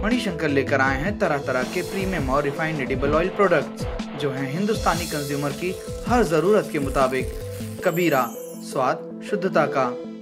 मणिशंकर लेकर आए हैं तरह तरह के प्रीमियम और रिफाइंड एडिबल ऑयल प्रोडक्ट्स जो हैं हिंदुस्तानी कंज्यूमर की हर जरूरत के मुताबिक। कबीरा, स्वाद शुद्धता का।